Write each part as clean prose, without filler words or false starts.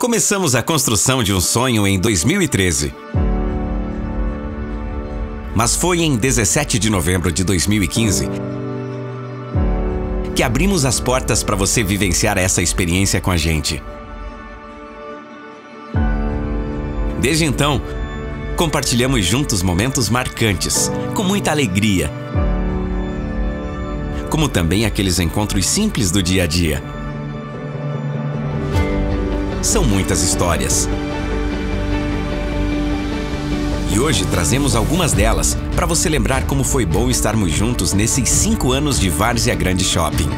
Começamos a construção de um sonho em 2013. Mas foi em 17 de novembro de 2015 que abrimos as portas para você vivenciar essa experiência com a gente. Desde então, compartilhamos juntos momentos marcantes, com muita alegria, como também aqueles encontros simples do dia a dia. São muitas histórias. E hoje trazemos algumas delas para você lembrar como foi bom estarmos juntos nesses 5 anos de Várzea Grande Shopping.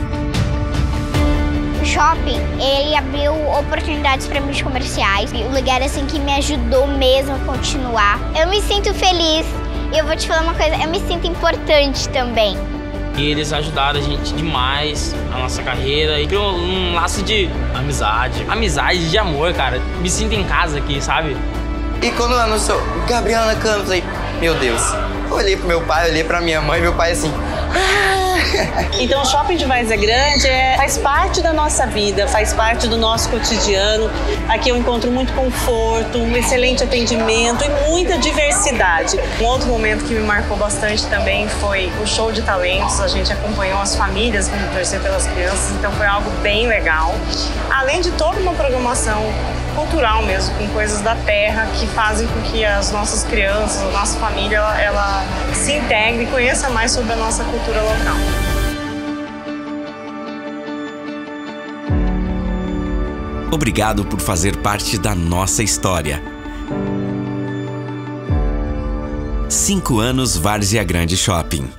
O shopping, ele abriu oportunidades para mim de comerciais. E o lugar assim que me ajudou mesmo a continuar. Eu me sinto feliz. E eu vou te falar uma coisa, eu me sinto importante também. E eles ajudaram a gente demais, a nossa carreira, e criou um laço de amizade, de amor, cara. Me sinto em casa aqui, sabe? E quando eu anunciou Gabriela Nakano, eu falei, meu Deus. Eu olhei pro meu pai, olhei pra minha mãe, meu pai assim... Então o Shopping de Várzea Grande faz parte da nossa vida, faz parte do nosso cotidiano. Aqui eu encontro muito conforto, um excelente atendimento e muita diversidade. Um outro momento que me marcou bastante também foi o show de talentos. A gente acompanhou as famílias vindo torcer pelas crianças, então foi algo bem legal. Além de toda uma programação cultural mesmo, com coisas da terra que fazem com que as nossas crianças, a nossa família, ela se integre e conheça mais sobre a nossa cultura local. Obrigado por fazer parte da nossa história. 5 anos Várzea Grande Shopping.